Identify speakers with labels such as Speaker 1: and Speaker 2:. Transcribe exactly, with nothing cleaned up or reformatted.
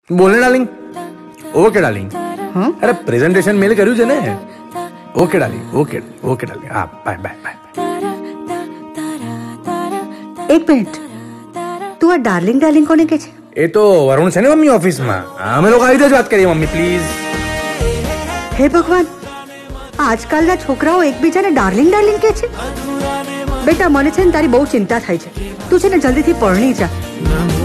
Speaker 1: બોલે darling. Okay darling.
Speaker 2: હા
Speaker 1: અરે પ્રેઝન્ટેશન મેલ કર્યું છે ને. Okay darling. Okay okay darling. હા બાય બાય બાય.
Speaker 2: એક મિનિટ, તું આ ડાર્લિંગ ડાર્લિંગ કોને કે છે?
Speaker 1: એ તો વરુણ છે ને મમ્મી ઓફિસમાં. અમે લોકો આવી રીતે જ વાત કરીએ મમ્મી પ્લીઝ.
Speaker 2: હે ભગવાન, આજકાલના છોકરાઓ એકબીજાને ડાર્લિંગ ડાર્લિંગ કે છે. બેટા મને છે ને તારી બહુ ચિંતા થાય છે. તું છે ને જલ્દીથી પરણી જા.